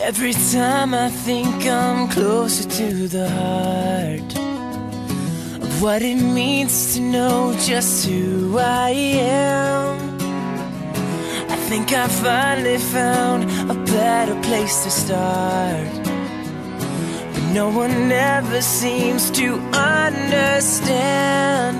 Every time I think I'm closer to the heart of what it means to know just who I am, I think I finally found a better place to start. But no one ever seems to understand.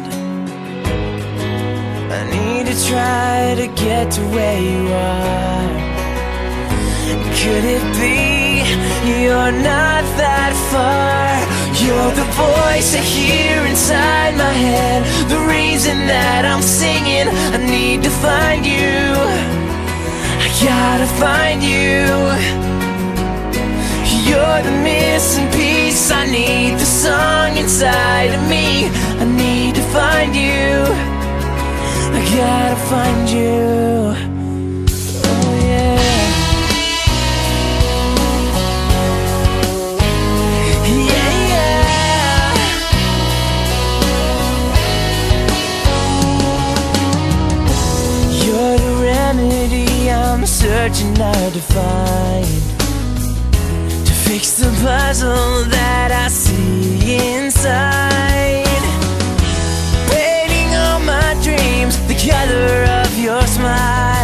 I need to try to get to where you are. Could it be you're not that far? You're the voice I hear inside my head, the reason that I'm singing. I need to find you, I gotta find you. You're the missing piece, I need the song inside of me. I need to find you, I gotta find you. Oh yeah. I'm searching hard to find, to fix the puzzle that I see inside. Painting all my dreams the color of your smile.